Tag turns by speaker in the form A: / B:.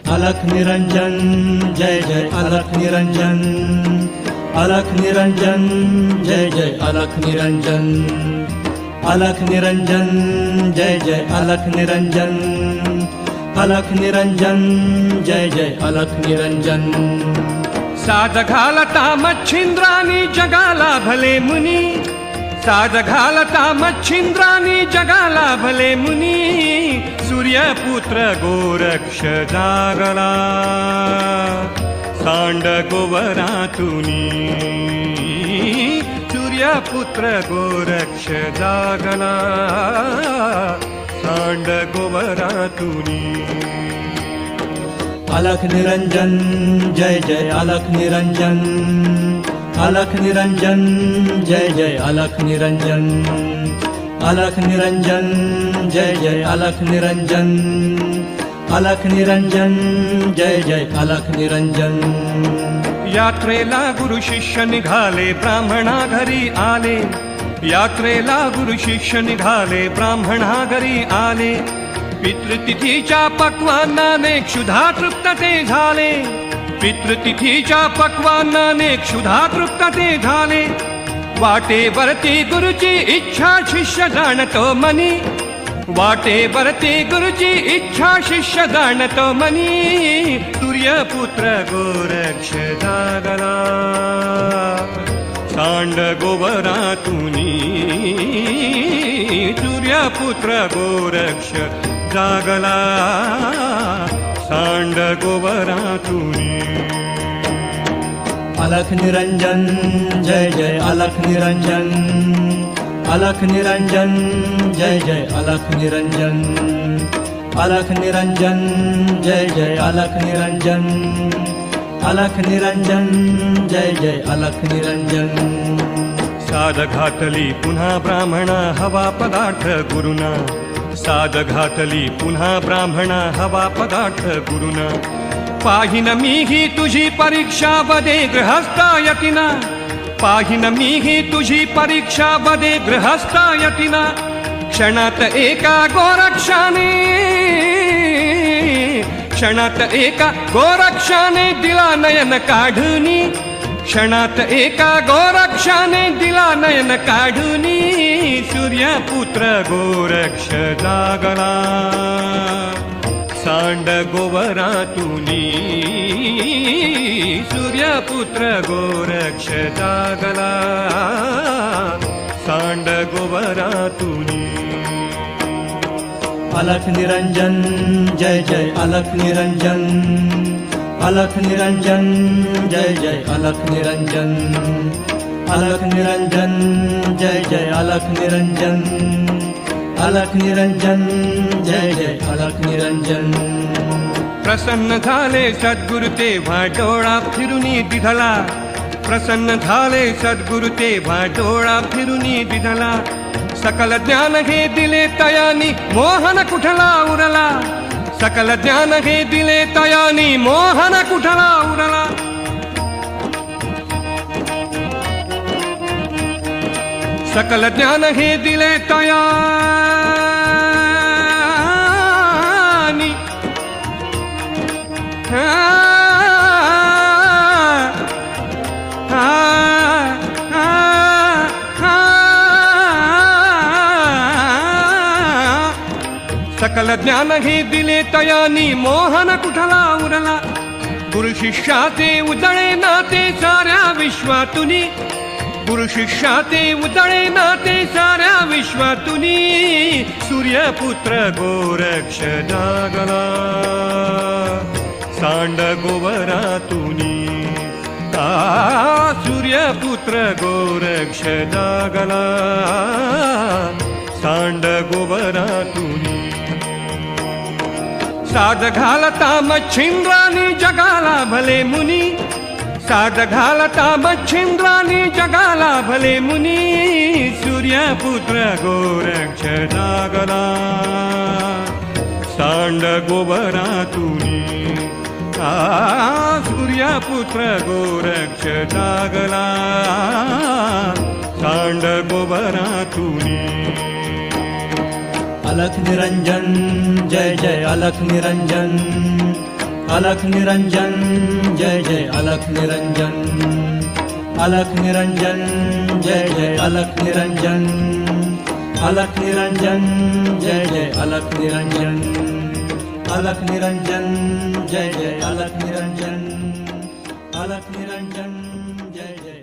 A: अलख निरंजन जय जय अलख निरंजन, अलख निरंजन जय जय अलख निरंजन, अलख निरंजन जय जय अलख निरंजन, अलख निरंजन जय जय अलख निरंजन।
B: साज घालता मच्छिंद्रानी जगाला भले मुनी, साज घालता मच्छिंद्रानी जगाला भले मुनी, सूर्यपुत्र गोरक्ष जागला सांड गोवरातुनी, सूर्यपुत्र गोरक्ष जागला सांड गोवरातुनी।
A: अलख निरंजन जय जय अलख निरंजन, अलख निरंजन जय जय अलख निरंजन, अलख निरंजन जय जय अलख निरंजन, अलख निरंजन जय जय अलख निरंजन।
B: यात्रेला गुरु शिष्य निघाले ब्राह्मणा घरी आले, यात्रेला गुरु शिष्य निघाले ब्राह्मणा घरी आले, पितृतिथीच्या पक्वान्नाने क्षुधा तृप्तते झाले, पितृतिथीच्या पक्वान्नाने क्षुधा तृप्तते झाले, वाटेवरती गुरुची इच्छा शिष्य जाणतो मनी, वाटेवरती गुरुची इच्छा शिष्य जाणतो मनी, सूर्यपुत्र गोरक्ष जागला सांड गोवरातुनी, सूर्यपुत्र गोरक्ष जागला सांड गोवरातुनी।
A: अलख निरंजन जय जय अलख निरंजन, अलख निरंजन जय जय अलख निरंजन, अलख निरंजन जय जय अलख निरंजन, अलख निरंजन जय जय अलख निरंजन।
B: साध घातली पुन्हा ब्राह्मणा हवा पदार्थ गुरुना, साध घातली पुन्हा ब्राह्मणा हवा पदार्थ गुरुना, पाहिन मीही तुझी परीक्षा बदे गृहस्थायतिना, पाहिन मीही तुझी परीक्षा बदे गृहस्थायतिना, क्षणात एका गोरक्षाने, क्षणात एका गोरक्षाने दिला नयन काढुनी, क्षणात एका गोरक्षाने दिला नयन काढुनी, सूर्यपुत्र गोरक्ष जागला सांड गोवरातुनी, सूर्यपुत्र गोरक्ष जागला सांड गोवरातुनी।
A: अलख निरंजन जय जय अलख निरंजन, अलख निरंजन जय जय अलख निरंजन, अलख निरंजन जय जय अलख निरंजन, अलख निरंजन जय जय अलख निरंजन।
B: प्रसन्न झाले सद्गुरु तेव्हा डोळा फिरुनी दिधला, प्रसन्न झाले सद्गुरु तेव्हा डोळा फिरुनी दिधला, सकल ज्ञान घे दिले तयानी मोहन कुठला उरला, सकल ज्ञान घे दिले तयानी मोहन कुठला उरला, सकल ज्ञान घे दिले तयानी, सकल ज्ञान घे दिले तयानी मोहन कुठला उरला, गुरु शिष्याचे उजळे नाते साऱ्या विश्वातुनी, गुरु शिष्याचे उजळे नाते साऱ्या विश्वातुनी, सूर्यपुत्र गोरक्ष जागला सांड गोवरातुनी, सूर्यपुत्र गोरक्ष जागला सांड गोवरातुनी। साध घालता मच्छिंद्रानी जगाला भले मुनी, साध घालता मच्छिंद्रानी जगाला भले मुनी, सूर्यपुत्र गोरक्ष जागला सांड गोवरातुनी, सूर्यपुत्र गोरक्ष जागला सांड गोवरातुनी।
A: अलख निरंजन जय जय अलख निरंजन, अलख निरंजन जय जय अलख निरंजन, अलख निरंजन जय जय अलख निरंजन, अलख निरंजन जय जय अलख निरंजन, अलख निरंजन जय जय अलख निरंजन, अलख निरंजन जय जय।